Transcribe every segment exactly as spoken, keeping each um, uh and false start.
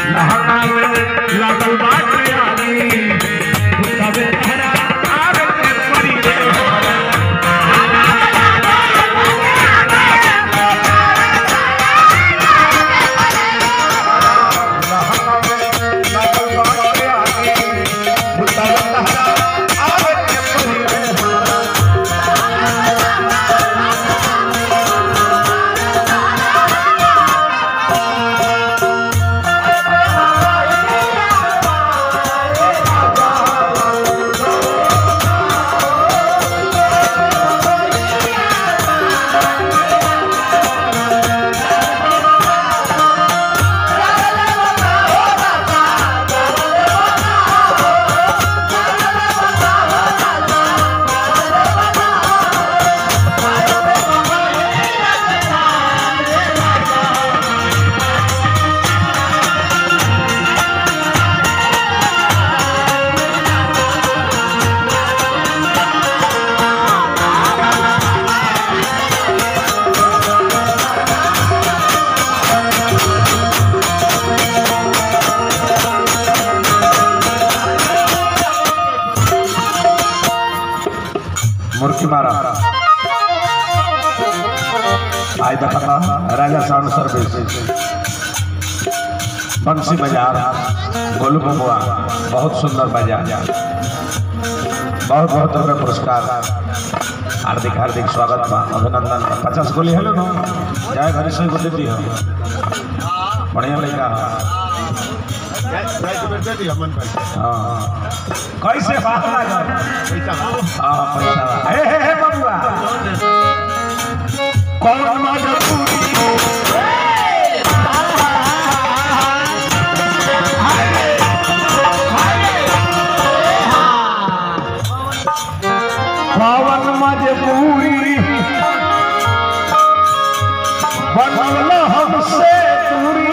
मुर्की मारा आज देखा राजा साउंड सर्विस बंसी बाजार गोलू बबुआ बहुत सुंदर बाजार बहुत बहुत रुपये पुरस्कार हार्दिक हार्दिक स्वागत बा अभिनंदन पचास गोली हेलो ना जाए घर से गोली दी बढ़िया लड़का हाँ कैसे बात हाँ पैसा हे हे हे बबुआ कौन पावन मजबूरी बनल हमसे दूरी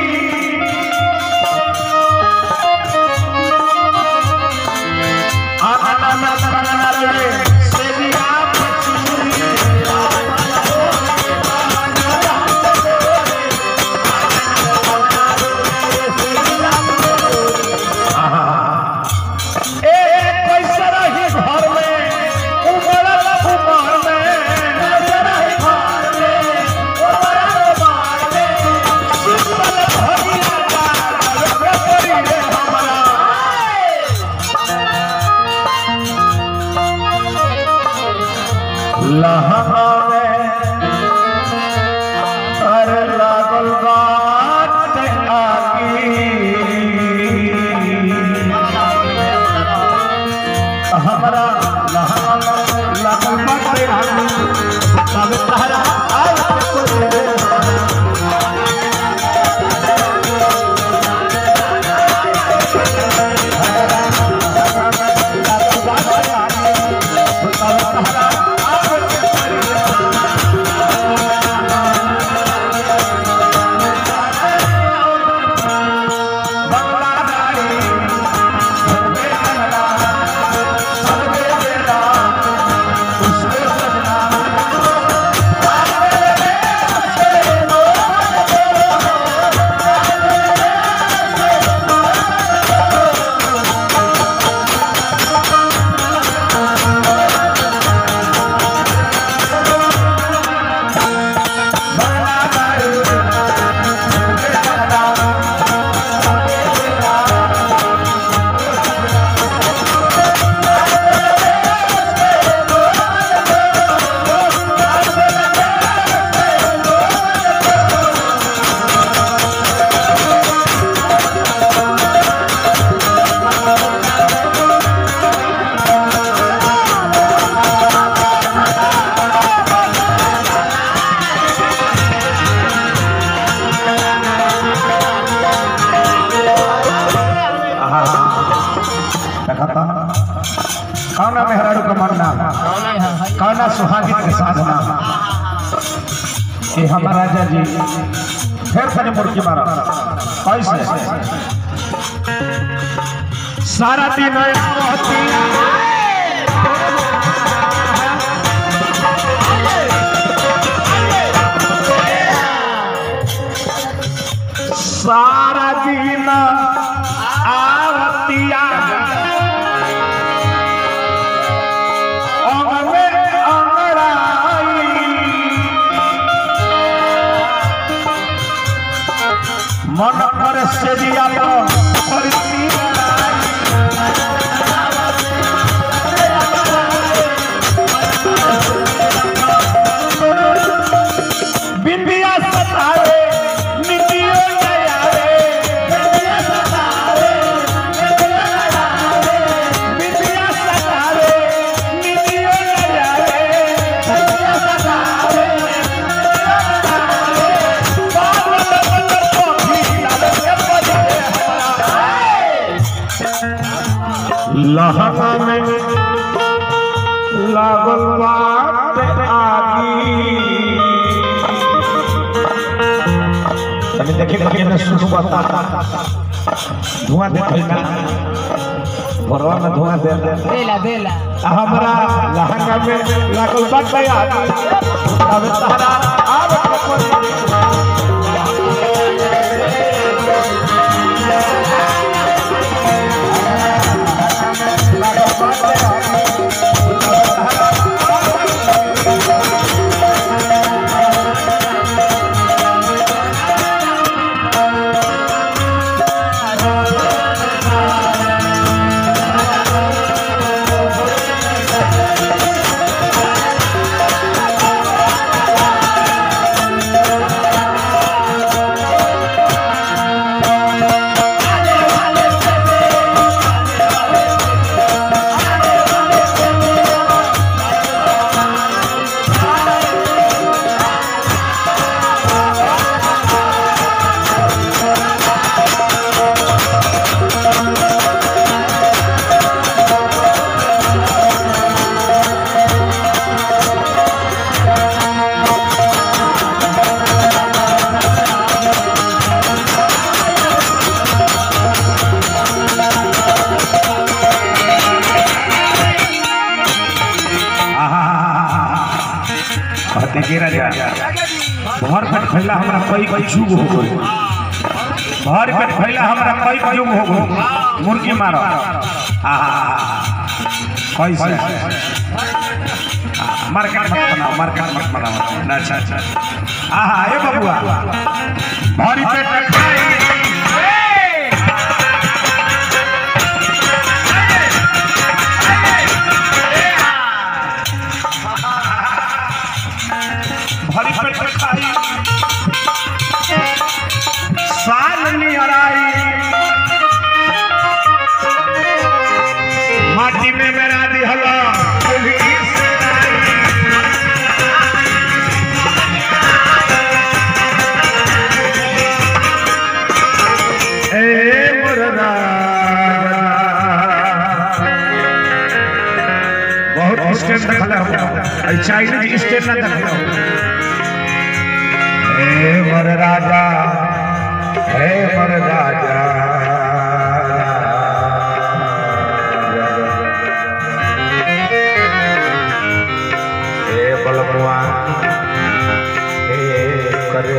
कौना मेहरारू का मरना कौना सुहागिन के साधना ये हमारा राजा जी फिर खड़े मुर्गी मारा कैसे सारा दिन सारा दिन मन पर से दिया बिंदिया सतारे नितियों नयारे बिंदिया सतारे बिंदिया सतारे नितियों नयारे बिंदिया सतारे लहका में लागल बात आगी तनी देखी देखी ने शुरू बता धुआं देखै ना भरवा में धुआं दे देला देला हमरा लहका में लागल बात आगी अब तारा आब भर पेट फैला हमरा कई कई जुग हो गई भर पेट फैला हमरा कई कई जुग हो गई मुर्गी मारो कैसे मार्केट मत बनाओ मार्केट मत बनाओ अच्छा अच्छा आहा ए बबुआ भर पेट खाई भरी पेट खाई साल निहराई माटी में मेरा दिहला ए मुर्दा बहुत स्टेट देखला हो चाइनीज स्टेट ना देखला हे मर राजा हे मर राजा हे बलमुआ हे करे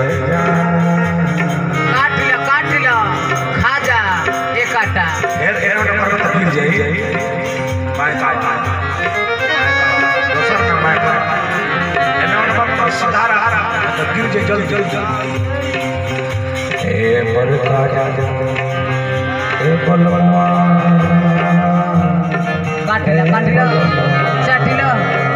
काट लो काट लो खा जा एक काटा हे हे नंबर तो गिर जाई बाय बाय बाय दोसर का बाय बाय हे नंबर तो सुधार तो गिर जाई जल्दी जल्दी हे मर राजा हे बलमुआ काट लो काट लो चाट लो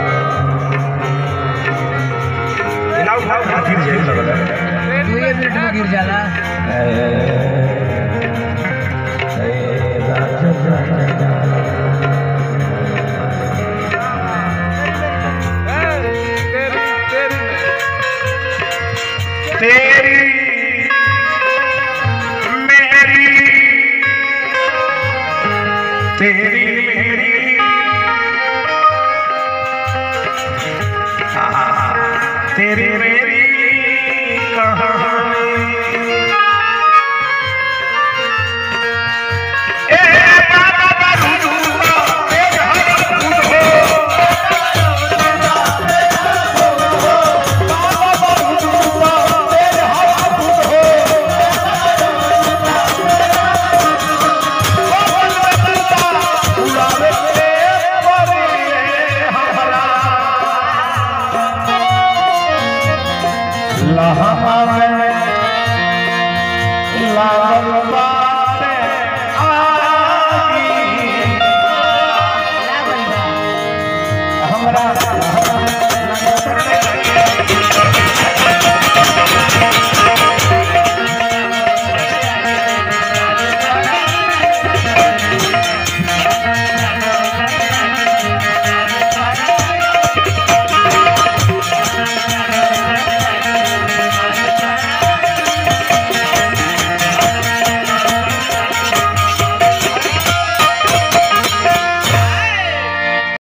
हिलाओ उठाओ गिर जाई लगता है दो मिनट में गिर जाला तेरी मेरी तेरी मेरी तेरी मेरी कहानी हाँ